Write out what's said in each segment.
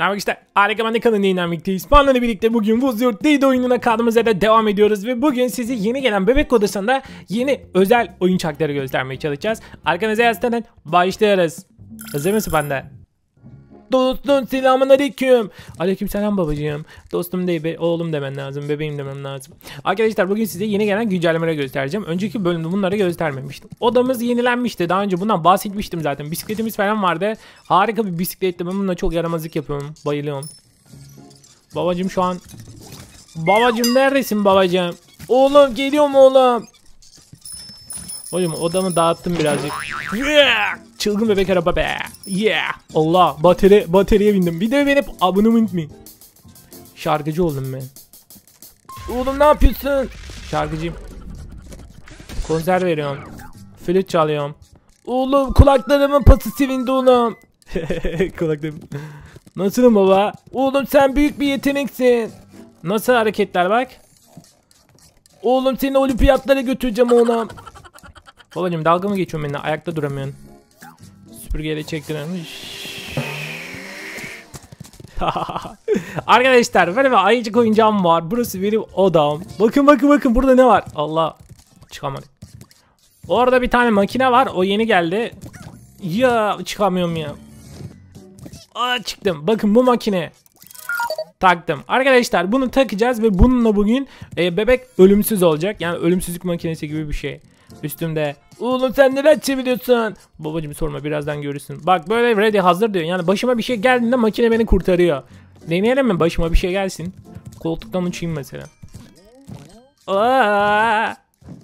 Merhaba işte harika ben de kanalın yayından birlikteyiz. Spawn'la birlikte bugün Wuzurt Day'de oyununa kaldığımız yerden devam ediyoruz. Ve bugün sizi yeni gelen bebek odasında yeni özel oyuncakları göstermeye çalışacağız. Arkanıza yaslanın, başlıyoruz. Hazır mısın bende? Dostum selamünaleyküm. Aleykümselam babacığım. Dostum değil be, oğlum demen lazım, bebeğim demem lazım. Arkadaşlar bugün size yeni gelen güncellemeleri göstereceğim. Önceki bölümde bunları göstermemiştim. Odamız yenilenmişti. Daha önce bundan bahsetmiştim zaten. Bisikletimiz falan vardı. Harika bir bisikletle, ben bununla çok yaramazlık yapıyorum. Bayılıyorum. Babacığım şu an. Babacığım neredesin babacığım? Oğlum geliyorum oğlum. Oğlum odamı dağıttım birazcık. Yeah! Çılgın bebek araba be. Yeah! Allah bataryaya bindim. Bir de beni abone unutmayın. Şarkıcı oldum ben. Oğlum ne yapıyorsun? Şarkıcıyım. Konser veriyorum. Flüt çalıyorum. Oğlum kulaklarımın pası sevindi oğlum. Kulaklarım. Nasılım baba? Oğlum sen büyük bir yeteneksin. Nasıl hareketler bak. Oğlum seni olimpiyatlara götüreceğim oğlum. Babacım dalga mı geçiyorsun benimle? Ayakta duramıyorsun. Süpürgeyle çektirelim. Arkadaşlar böyle bir ayıcık oyuncağım var. Burası benim odam. Bakın burada ne var? Allah çıkamadık. Orada bir tane makine var. O yeni geldi. Ya çıkamıyorum ya. Aa çıktım. Bakın bu makine. Taktım. Arkadaşlar bunu takacağız ve bununla bugün bebek ölümsüz olacak. Yani ölümsüzlük makinesi gibi bir şey. Üstümde. Oğlum sen neler çeviriyorsun? Babacım sorma, birazdan görürsün. Bak böyle ready hazır diyor. Yani başıma bir şey geldiğinde makine beni kurtarıyor. Deneyelim mi başıma bir şey gelsin? Koltuktan uçayım mesela. Aa!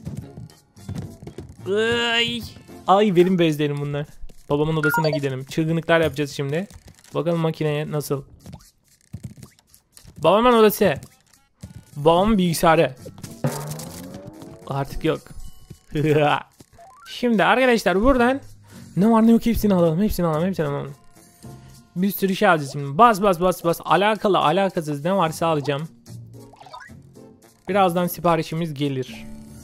Ay benim bezlerim bunlar. Babamın odasına gidelim. Çılgınlıklar yapacağız şimdi. Bakalım makineye nasıl. Babamın odası. Babamın bilgisayarı. Artık yok. Şimdi arkadaşlar buradan ne var ne yok hepsini alalım. Bir sürü şey alacağız şimdi. Bas. Alakalı alakasız ne varsa alacağım. Birazdan siparişimiz gelir.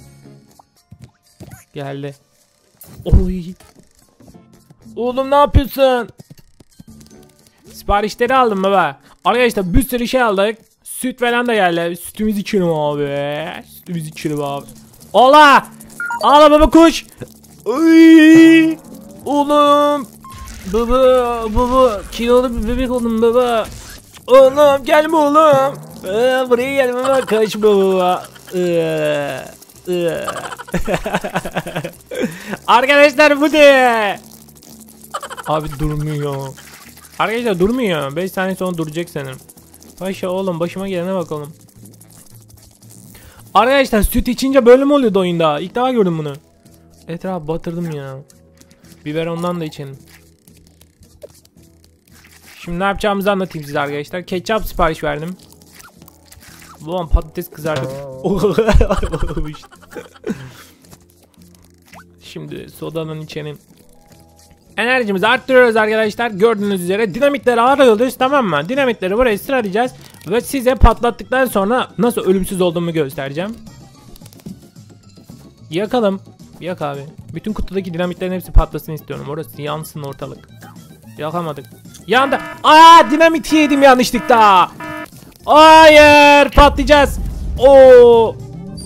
Geldi. Oy. Oğlum ne yapıyorsun? Siparişleri aldım baba. Arkadaşlar bir sürü şey aldık. Süt falan da geldi. Sütümüzü içelim abi. Allah! Ağla baba koş. Ay! Oğlum. Baba kilolu bir bebek oldum baba. Oğlum gelme oğlum. Buraya gelme baba, kaç baba. Arkadaşlar bu ne? Abi durmuyor. Arkadaşlar durmuyor. 5 saniye sonra duracak sanırım. Paşa oğlum başıma gelene bakalım. Arkadaşlar süt içince böyle mi oluyordu oyunda? İlk defa gördüm bunu. Etrafı batırdım ya. Biberondan da içelim. Şimdi ne yapacağımızı anlatayım size arkadaşlar. Ketçap sipariş verdim. Babam patates kızardı. Şimdi sodanın içelim. Enerjimizi arttırıyoruz arkadaşlar. Gördüğünüz üzere dinamitleri arıyoruz, tamam mı? Dinamitleri buraya sıralayacağız. Ve size patlattıktan sonra nasıl ölümsüz olduğumu göstereceğim. Yakalım. Yak abi. Bütün kutudaki dinamitlerin hepsi patlasın istiyorum. Orası yansın ortalık. Yakamadık. Yandı. Aa dinamiti yedim yanlışlıkla. Hayır patlayacağız. Oo.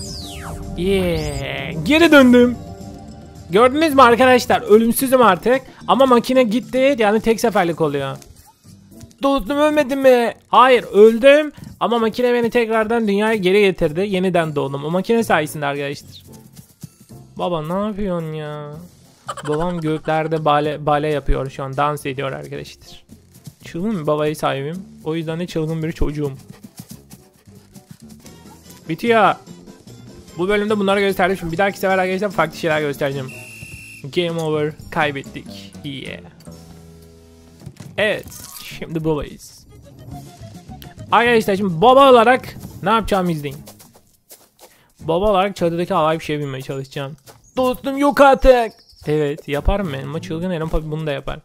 Yeah. Geri döndüm. Gördünüz mü arkadaşlar? Ölümsüzüm artık. Ama makine gitti. Yani tek seferlik oluyor. Dostum ölmedim mi? Hayır öldüm. Ama makine beni tekrardan dünyaya geri getirdi. Yeniden doğdum. O makine sayesinde arkadaşlar. Baba ne yapıyorsun ya? Babam göklerde bale yapıyor şu an. Dans ediyor arkadaşlar. Çılgın bir babaya sahibim. O yüzden de çılgın bir çocuğum. Bitiyor. Bu bölümde bunları gösterdim. Şimdi bir dahaki sefer arkadaşlar farklı şeyler göstereceğim. Game over. Kaybettik. Yeah. Evet. Şimdi babayız. Arkadaşlar şimdi baba olarak ne yapacağımı izleyin. Baba olarak çatıdaki havai bir şey binmeye çalışacağım. Dostum yok artık. Evet yaparım ben ama çılgın Eren Papi bunu da yapar.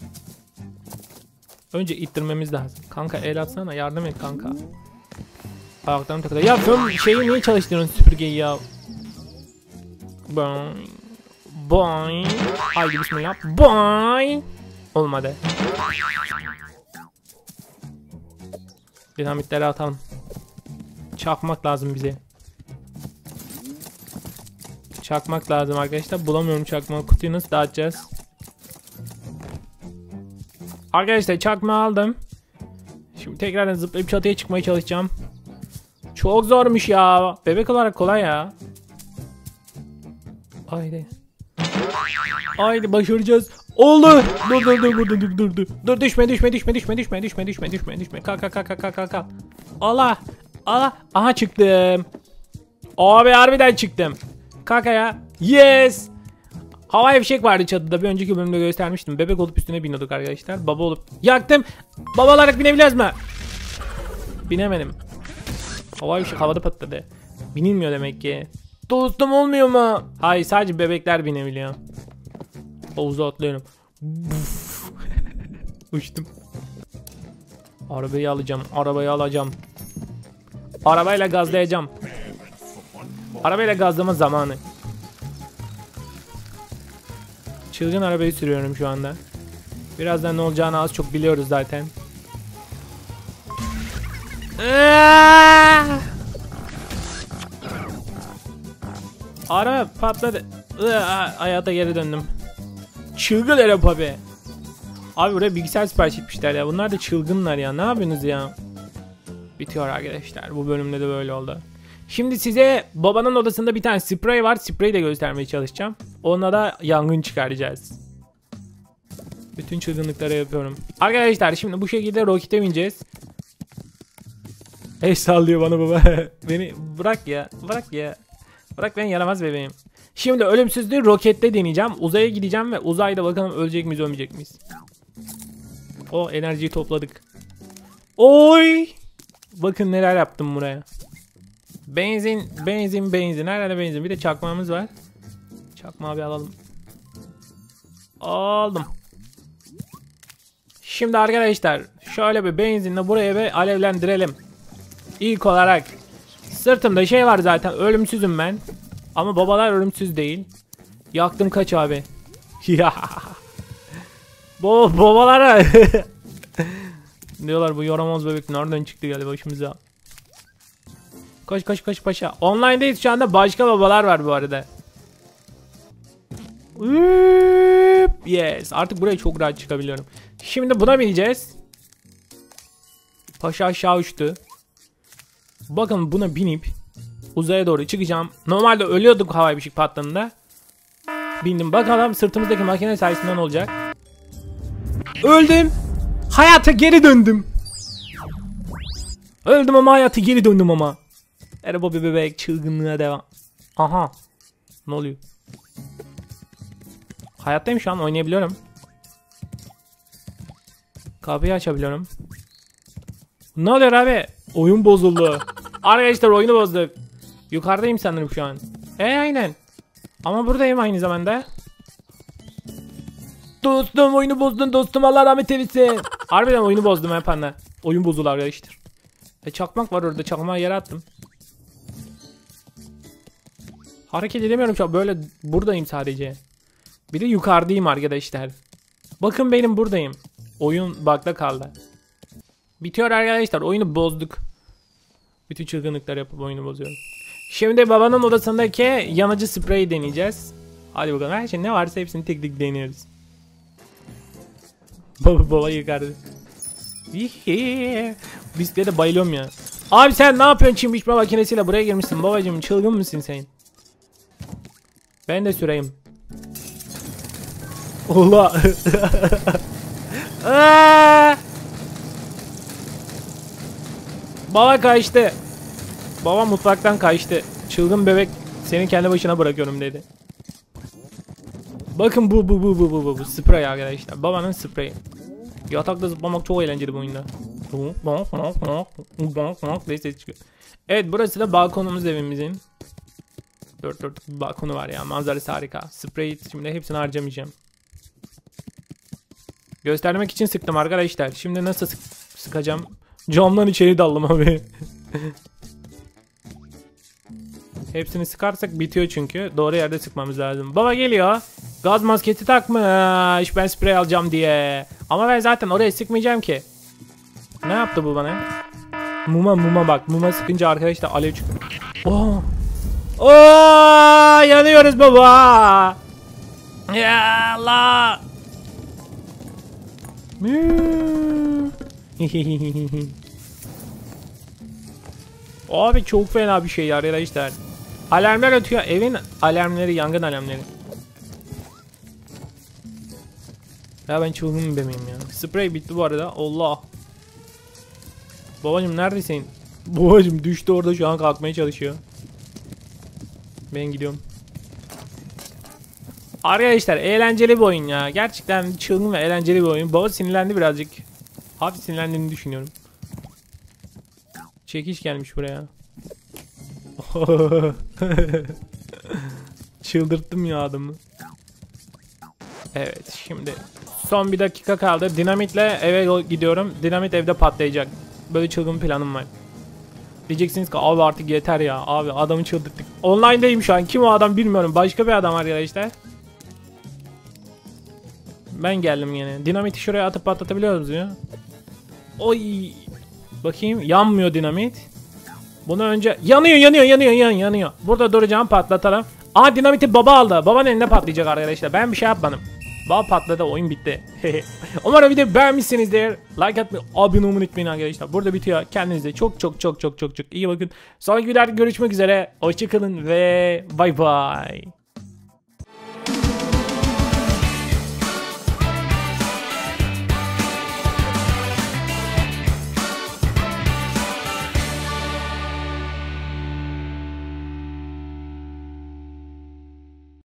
Önce ittirmemiz lazım. Kanka el atsana, yardım et kanka. Ayaklarım takılıyor. Ya sen şeyi niye çalıştırıyorsun süpürgeyi ya? Boing. Haydi bismillah. Boing. Olmadı. Dinamitleri atalım. Çakmak lazım bize. Çakmak lazım arkadaşlar. Bulamıyorum çakmağı. Kutuyu nasıl dağıtacağız? Arkadaşlar çakmağı aldım. Şimdi tekrardan zıplayıp çatıya çıkmaya çalışacağım. Çok zormuş ya. Bebek olarak kolay ya. Haydi. Haydi başaracağız. Oldu. Dur düşme. Kalk. Allah. Aha çıktım. Abi harbiden çıktım. Kalk ya. Yes. Havai fişek vardı çatıda. Bir önceki bölümde göstermiştim. Bebek olup üstüne biniyorduk arkadaşlar. Baba olup. Yaktım. Baba olarak binebiliyoruz mu? Binemedim. Havai fişek havada patladı. Binilmiyor demek ki. Dostum olmuyor mu? Hayır, sadece bebekler binebiliyor. Havuza atlıyorum. Uçtum. Arabayı alacağım. Arabayla gazlayacağım. Arabayla gazlama zamanı. Çılgın arabayı sürüyorum şu anda. Birazdan ne olacağını az çok biliyoruz zaten. Araba patladı. Hayata geri döndüm. Çılgın herif abi. Abi buraya bilgisayar sipariş etmişler ya. Bunlar da çılgınlar ya. Ne yapıyorsunuz ya? Bitiyor arkadaşlar. Bu bölümde de böyle oldu. Şimdi size babanın odasında bir tane sprey var. Spreyi de göstermeye çalışacağım. Onunla da yangın çıkaracağız. Bütün çılgınlıkları yapıyorum. Arkadaşlar şimdi bu şekilde rokete bineceğiz. Sallıyor bana baba. Beni bırak ya. Bırak, ben yaramaz bebeğim. Şimdi ölümsüzlüğü rokette deneyeceğim. Uzaya gideceğim ve uzayda bakalım ölecek miyiz ölmeyecek miyiz. O enerjiyi topladık. Oy! Bakın neler yaptım buraya. Benzin. Nerede benzin? Bir de çakmağımız var. Çakmağı bir alalım. Aldım. Şimdi arkadaşlar şöyle bir benzinle buraya bir alevlendirelim. İlk olarak sırtımda şey var zaten, ölümsüzüm ben. Ama babalar ölümsüz değil. Yaktım kaç abi. Ya. Babalara. Diyorlar bu yaramaz bebek nereden çıktı geldi başımıza. Koş paşa. Online'dayız şu anda, başka babalar var bu arada. Yes. Artık buraya çok rahat çıkabiliyorum. Şimdi buna bineceğiz. Paşa aşağı uçtu. Bakın buna binip uzaya doğru çıkacağım. Normalde ölüyorduk havai fişek patladığında. Bindim. Bakalım sırtımızdaki makine sayesinde ne olacak. Öldüm. Hayata geri döndüm. Öldüm ama hayata geri döndüm ama. Merhaba bebek, çılgınlığa devam. Aha. Ne oluyor? Hayattayım şu an, oynayabiliyorum. Kapıyı açabiliyorum. Ne oluyor abi? Oyun bozuldu. Arkadaşlar oyunu bozduk. Yukarıdayım sanırım şu an. Aynen. Ama buradayım aynı zamanda. Dostum oyunu bozdun dostum, Allah rahmet eylesin. Harbiden oyunu bozdum panda. Oyun bozuldu arkadaşlar. Çakmak var orada, çakmağı yere attım. Hareket edemiyorum şu an, böyle buradayım sadece. Bir de yukarıdayım arkadaşlar. Bakın benim buradayım. Oyun bug'da kaldı. Bitiyor arkadaşlar, oyunu bozduk. Bütün çılgınlıklar yapıp oyunu bozuyorum. Şimdi babanın odasındaki yanıcı spreyi deneyeceğiz. Hadi bakalım, her şey ne varsa hepsini tek tek deniyoruz. Baba yıkardı. Bisiklete bayılıyorum ya. Abi sen ne yapıyorsun, çim biçme makinesiyle buraya girmişsin babacığım, çılgın mısın sen? Ben de süreyim. Ola. Baba kaçtı. Baba mutfaktan kaçtı. Çılgın bebek, seni kendi başına bırakıyorum dedi. Bakın bu sprey arkadaşlar. Babanın spreyi. Yatakta zıplamak çok eğlenceli bu oyunda. Ses çıkıyor. Evet, burası da balkonumuz evimizin. Dört dörtlük bir balkonu var ya, manzarası harika. Spreyi şimdi hepsini harcamayacağım. Göstermek için sıktım arkadaşlar. Şimdi nasıl sıkacağım? Camdan içeri daldım abi. Hepsini sıkarsak bitiyor çünkü. Doğru yerde sıkmamız lazım. Baba geliyor. Gaz maskesi takmış. Ben sprey alacağım diye. Ama ben zaten oraya sıkmayacağım ki. Ne yaptı bu bana? Muma bak. Muma sıkınca arkadaşlar alev çıkıyor. Oo. Oo, yanıyoruz baba. Ya Allah. Abi çok fena bir şey ya arkadaşlar. Alarmlar ötüyor. Evin alarmları, yangın alarmları. Ya ben çılgın bebeğim ya. Sprey bitti bu arada. Allah. Babacım neredesin? Babacım düştü orada, şu an kalkmaya çalışıyor. Ben gidiyorum. Arkadaşlar eğlenceli bir oyun ya. Gerçekten çılgın ve eğlenceli bir oyun. Baba sinirlendi birazcık. Hafif sinirlendiğini düşünüyorum. Çekiş gelmiş buraya. Çıldırttım ya adamı. Evet, şimdi son bir dakika kaldı. Dinamitle eve gidiyorum. Dinamit evde patlayacak. Böyle çılgın planım var. Diyeceksiniz ki abi artık yeter ya. Abi adamı çıldırttık. Online'dayım şu an. Kim o adam bilmiyorum. Başka bir adam arkadaşlar. Ben geldim yine. Dinamiti şuraya atıp patlatabiliyor muyuz ya? Oy. Bakayım, yanmıyor dinamit. Bunu önce yanıyor. Burada duracağım, patlatalım. Aa, dinamiti baba aldı. Babanın elinde patlayacak arkadaşlar. Ben bir şey yapmadım. Baba patladı, oyun bitti. Umarım videoyu beğenmişsinizdir. Like atmayı, abone olmayı unutmayın arkadaşlar. Burada bitiyor. Kendinize çok iyi bakın. Sonraki videoda görüşmek üzere. Hoşçakalın ve bay bay.